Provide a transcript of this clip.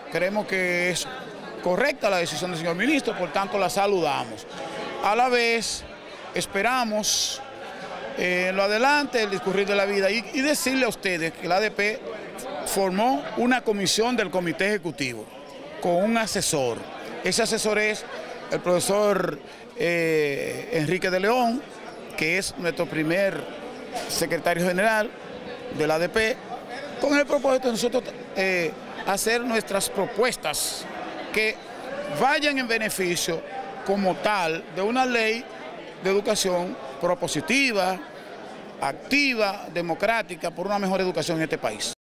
creemos que es correcta la decisión del señor ministro, por tanto la saludamos. A la vez esperamos en lo adelante el discurrir de la vida y decirle a ustedes que la ADP formó una comisión del comité ejecutivo con un asesor. Ese asesor es el profesor Enrique de León, que es nuestro primer secretario general de la ADP, con el propósito de nosotros hacer nuestras propuestas que vayan en beneficio como tal de una ley de educación propositiva, activa, democrática, por una mejor educación en este país.